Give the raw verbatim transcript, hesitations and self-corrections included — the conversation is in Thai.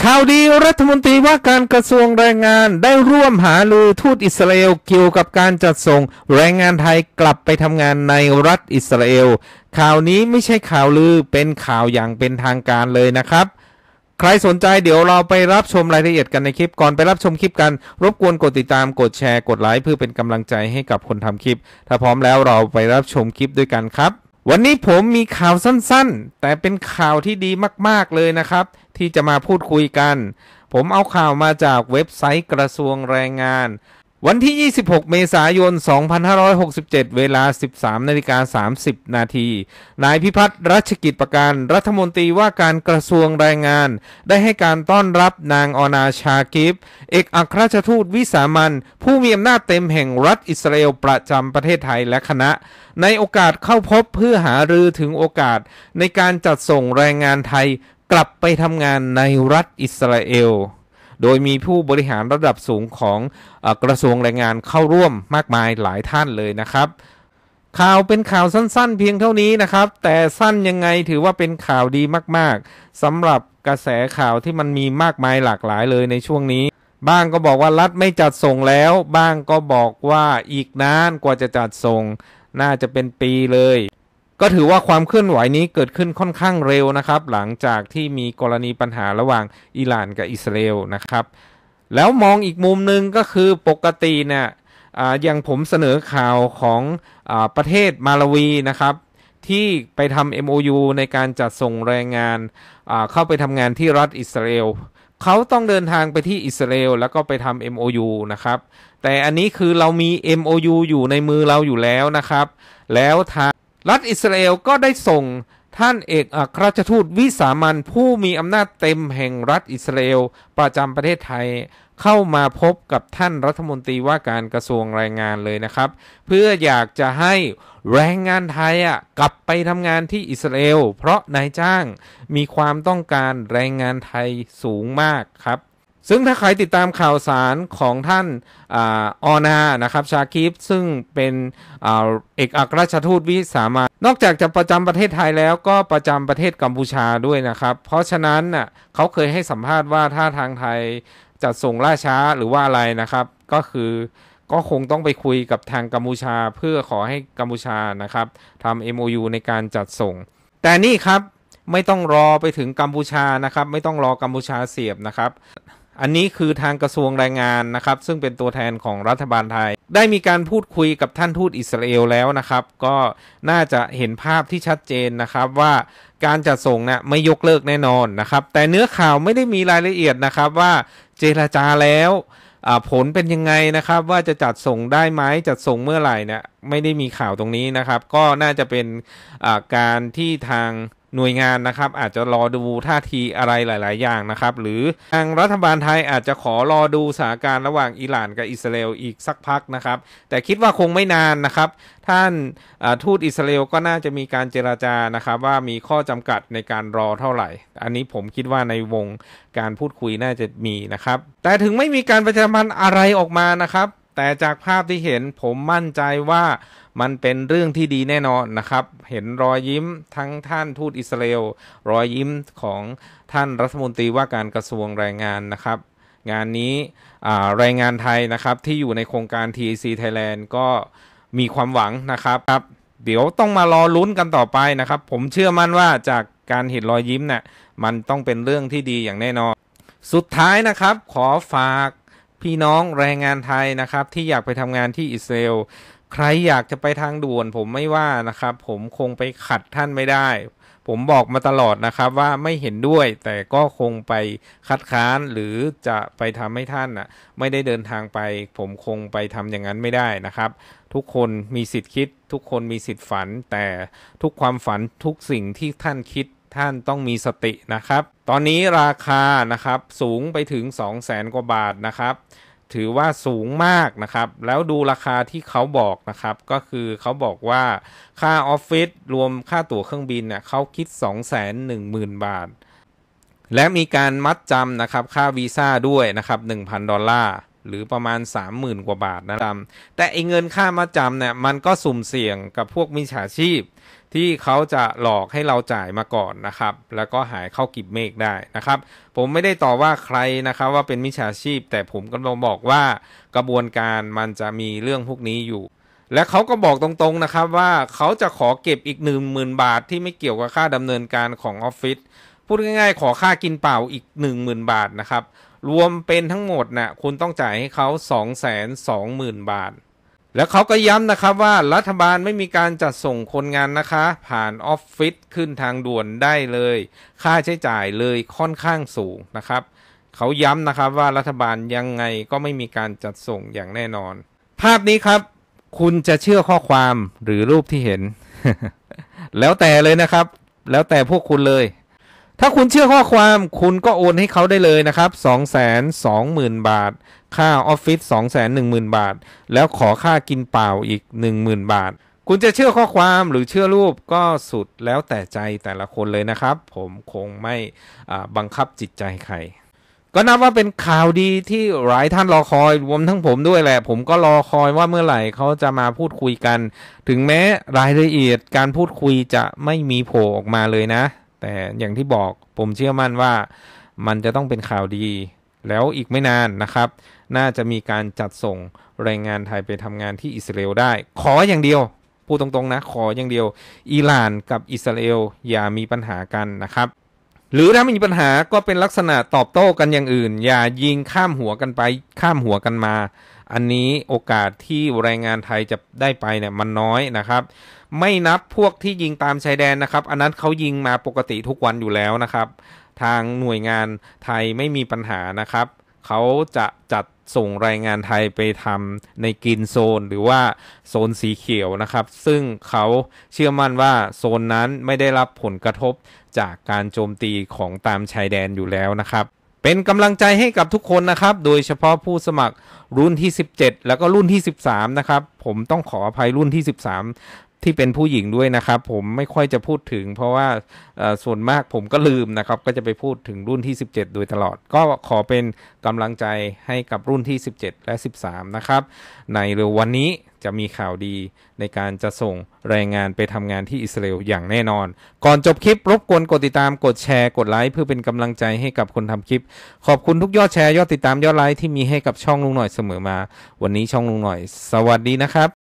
ข่าวดีรัฐมนตรีว่าการกระทรวงแรงงานได้ร่วมหารือทูตอิสราเอลเกี่ยวกับการจัดส่งแรงงานไทยกลับไปทำงานในรัฐอิสราเอลข่าวนี้ไม่ใช่ข่าวลือเป็นข่าวอย่างเป็นทางการเลยนะครับใครสนใจเดี๋ยวเราไปรับชมรายละเอียดกันในคลิปก่อนไปรับชมคลิปกันรบกวนกดติดตามกดแชร์กดไลค์เพื่อเป็นกำลังใจให้กับคนทำคลิปถ้าพร้อมแล้วเราไปรับชมคลิปด้วยกันครับวันนี้ผมมีข่าวสั้นๆแต่เป็นข่าวที่ดีมากๆเลยนะครับที่จะมาพูดคุยกันผมเอาข่าวมาจากเว็บไซต์กระทรวงแรงงานวันที่ยี่สิบหกเมษายนสองพันห้าร้อยหกสิบเจ็ดเวลา สิบสามนาฬิกาสามสิบนาทีนายพิพัฒน์รัชกิจประการรัฐมนตรีว่าการกระทรวงแรงงานได้ให้การต้อนรับนางออนาชากิฟเอกอัครราชทูตวิสามัญผู้มีอำนาจเต็มแห่งรัฐอิสราเอลประจำประเทศไทยและคณะในโอกาสเข้าพบเพื่อหารือถึงโอกาสในการจัดส่งแรงงานไทยกลับไปทำงานในรัฐอิสราเอลโดยมีผู้บริหารระดับสูงของกระทรวงแรงงานเข้าร่วมมากมายหลายท่านเลยนะครับข่าวเป็นข่าวสั้นๆเพียงเท่านี้นะครับแต่สั้นยังไงถือว่าเป็นข่าวดีมากๆสำหรับกระแสข่าวที่มันมีมากมายหลากหลายเลยในช่วงนี้บ้างก็บอกว่ารัฐไม่จัดส่งแล้วบ้างก็บอกว่าอีกนานกว่าจะจัดส่งน่าจะเป็นปีเลยก็ถือว่าความเคลื่อนไหวนี้เกิดขึ้นค่อนข้างเร็วนะครับหลังจากที่มีกรณีปัญหาระหว่างอิหร่านกับอิสราเอลนะครับแล้วมองอีกมุมหนึ่งก็คือปกติเนี่ยอย่างผมเสนอข่าวของอาประเทศมาลาวีนะครับที่ไปทำ เอ็ม โอ ยู ในการจัดส่งแรงงานเข้าไปทำงานที่รัฐอิสราเอลเขาต้องเดินทางไปที่อิสราเอลแล้วก็ไปทำ เอ็ม โอ ยู นะครับแต่อันนี้คือเรามี เอ็ม โอ ยู อยู่ในมือเราอยู่แล้วนะครับแล้วทางรัฐอิสราเอลก็ได้ส่งท่านเอกอัครราชทูตวิสามัญผู้มีอำนาจเต็มแห่งรัฐอิสราเอลประจำประเทศไทยเข้ามาพบกับท่านรัฐมนตรีว่าการกระทรวงแรงงานเลยนะครับเพื่ออยากจะให้แรงงานไทยอ่ะกลับไปทำงานที่อิสราเอลเพราะนายจ้างมีความต้องการแรงงานไทยสูงมากครับซึ่งถ้าใครติดตามข่าวสารของท่านออนานะครับชาคิฟซึ่งเป็นเอกอัครราชทูตวิสามัญนอกจากจะประจำประเทศไทยแล้วก็ประจำประเทศกัมพูชาด้วยนะครับเพราะฉะนั้นน่ะเขาเคยให้สัมภาษณ์ว่าถ้าทางไทยจัดส่งล่าช้าหรือว่าอะไรนะครับก็คือก็คงต้องไปคุยกับทางกัมพูชาเพื่อขอให้กัมพูชานะครับทำ เอ็ม โอ ยู ในการจัดส่งแต่นี่ครับไม่ต้องรอไปถึงกัมพูชานะครับไม่ต้องรอกัมพูชาเสียบนะครับอันนี้คือทางกระทรวงแรงงานนะครับซึ่งเป็นตัวแทนของรัฐบาลไทยได้มีการพูดคุยกับท่านทูตอิสราเอลแล้วนะครับก็น่าจะเห็นภาพที่ชัดเจนนะครับว่าการจัดส่งเนี่ยไม่ยกเลิกแน่นอนนะครับแต่เนื้อข่าวไม่ได้มีรายละเอียดนะครับว่าเจรจาแล้วผลเป็นยังไงนะครับว่าจะจัดส่งได้ไหมจัดส่งเมื่อไหร่เนี่ยไม่ได้มีข่าวตรงนี้นะครับก็น่าจะเป็นการที่ทางหน่วยงานนะครับอาจจะรอดูท่าทีอะไรหลายๆอย่างนะครับหรือทางรัฐบาลไทยอาจจะขอรอดูสถานการณ์ระหว่างอิหร่านกับอิสราเอลอีกสักพักนะครับแต่คิดว่าคงไม่นานนะครับท่านทูตอิสราเอลก็น่าจะมีการเจรจานะครับว่ามีข้อจำกัดในการรอเท่าไหร่อันนี้ผมคิดว่าในวงการพูดคุยน่าจะมีนะครับแต่ถึงไม่มีการประชาสัมพันธ์อะไรออกมานะครับแต่จากภาพที่เห็นผมมั่นใจว่ามันเป็นเรื่องที่ดีแน่นอนนะครับเห็นรอยยิ้มทั้งท่านทูตอิสราเอลรอยยิ้มของท่านรัฐมนตรีว่าการกระทรวงแรงงานนะครับงานนี้แรงงานไทยนะครับที่อยู่ในโครงการ ที เอ ซี Thailand ก็มีความหวังนะครับเดี๋ยวต้องมารอลุ้นกันต่อไปนะครับผมเชื่อมั่นว่าจากการเห็นรอยยิ้มเนี่ยมันต้องเป็นเรื่องที่ดีอย่างแน่นอนสุดท้ายนะครับขอฝากพี่น้องแรงงานไทยนะครับที่อยากไปทำงานที่อิสราเอลใครอยากจะไปทางด่วนผมไม่ว่านะครับผมคงไปขัดท่านไม่ได้ผมบอกมาตลอดนะครับว่าไม่เห็นด้วยแต่ก็คงไปคัดค้านหรือจะไปทำให้ท่านน่ะไม่ได้เดินทางไปผมคงไปทำอย่างนั้นไม่ได้นะครับทุกคนมีสิทธิ์คิดทุกคนมีสิทธิ์ฝันแต่ทุกความฝันทุกสิ่งที่ท่านคิดท่านต้องมีสตินะครับตอนนี้ราคานะครับสูงไปถึง สองแสน กว่าบาทนะครับถือว่าสูงมากนะครับแล้วดูราคาที่เขาบอกนะครับก็คือเขาบอกว่าค่าออฟฟิศรวมค่าตั๋วเครื่องบินเนี่ยเขาคิด สองแสนหนึ่งหมื่น บาทและมีการมัดจำนะครับค่าวีซ่าด้วยนะครับ หนึ่งพัน ดอลลาร์หรือประมาณ สามหมื่น กว่าบาทนะครับแต่ไอ้เงินค่ามัดจำเนี่ยมันก็สุ่มเสี่ยงกับพวกมิจฉาชีพที่เขาจะหลอกให้เราจ่ายมาก่อนนะครับแล้วก็หายเข้ากิบเมฆได้นะครับผมไม่ได้ต่อว่าใครนะครับว่าเป็นมิจฉาชีพแต่ผมก็ต้องบอกว่ากระบวนการมันจะมีเรื่องพวกนี้อยู่และเขาก็บอกตรงๆนะครับว่าเขาจะขอเก็บอีก หนึ่งหมื่น บาทที่ไม่เกี่ยวกับค่าดำเนินการของออฟฟิศพูดง่ายๆขอค่ากินเปล่าอีก หนึ่งหมื่น บาทนะครับรวมเป็นทั้งหมดนะ่ะคุณต้องจ่ายให้เขา สองแสนสองหมื่น บาทแล้วเขาก็ย้ำนะครับว่ารัฐบาลไม่มีการจัดส่งคนงานนะคะผ่านออฟฟิศขึ้นทางด่วนได้เลยค่าใช้จ่ายเลยค่อนข้างสูงนะครับเขาย้ำนะครับว่ารัฐบาลยังไงก็ไม่มีการจัดส่งอย่างแน่นอนภาพนี้ครับคุณจะเชื่อข้อความหรือรูปที่เห็น แล้วแต่เลยนะครับแล้วแต่พวกคุณเลยถ้าคุณเชื่อข้อความคุณก็โอนให้เขาได้เลยนะครับ สองแสนสองหมื่น บาทค่าออฟฟิศ สองแสนหนึ่งหมื่น บาทแล้วขอค่ากินเปล่าอีก หนึ่งหมื่น บาทคุณจะเชื่อข้อความหรือเชื่อรูปก็สุดแล้วแต่ใจแต่ละคนเลยนะครับผมคงไม่บังคับจิตใจใครก็นับว่าเป็นข่าวดีที่หลายท่านรอคอยรวมทั้งผมด้วยแหละผมก็รอคอยว่าเมื่อไหร่เขาจะมาพูดคุยกันถึงแม้รายละเอียดการพูดคุยจะไม่มีโผล่ออกมาเลยนะแต่อย่างที่บอกผมเชื่อมั่นว่ามันจะต้องเป็นข่าวดีแล้วอีกไม่นานนะครับน่าจะมีการจัดส่งแรงงานไทยไปทำงานที่อิสราเอลได้ขออย่างเดียวพูดตรงๆนะขออย่างเดียวอิหร่านกับอิสราเอลอย่ามีปัญหากันนะครับหรือถ้ามีปัญหาก็เป็นลักษณะตอบโต้กันอย่างอื่นอย่ายิงข้ามหัวกันไปข้ามหัวกันมาอันนี้โอกาสที่แรงงานไทยจะได้ไปเนี่ยมันน้อยนะครับไม่นับพวกที่ยิงตามชายแดนนะครับอันนั้นเขายิงมาปกติทุกวันอยู่แล้วนะครับทางหน่วยงานไทยไม่มีปัญหานะครับเขาจะจัดส่งแรงงานไทยไปทำในกรีนโซนหรือว่าโซนสีเขียวนะครับซึ่งเขาเชื่อมั่นว่าโซนนั้นไม่ได้รับผลกระทบจากการโจมตีของตามชายแดนอยู่แล้วนะครับเป็นกำลังใจให้กับทุกคนนะครับโดยเฉพาะผู้สมัครรุ่นที่สิบเจ็ดแล้วก็รุ่นที่สิบสามนะครับผมต้องขออภัยรุ่นที่สิบสามที่เป็นผู้หญิงด้วยนะครับผมไม่ค่อยจะพูดถึงเพราะว่าส่วนมากผมก็ลืมนะครับก็จะไปพูดถึงรุ่นที่สิบเจ็ดโดยตลอดก็ขอเป็นกำลังใจให้กับรุ่นที่สิบเจ็ดและสิบสามนะครับในเร็ววันนี้จะมีข่าวดีในการจะส่งแรงงานไปทำงานที่อิสราเอลอย่างแน่นอนก่อนจบคลิปรบกวนกดติดตามกดแชร์กดไลค์เพื่อเป็นกำลังใจให้กับคนทำคลิปขอบคุณทุกยอดแชร์ยอดติดตามยอดไลค์ที่มีให้กับช่องลุงหน่อยเสมอมาวันนี้ช่องลุงหน่อยสวัสดีนะครับ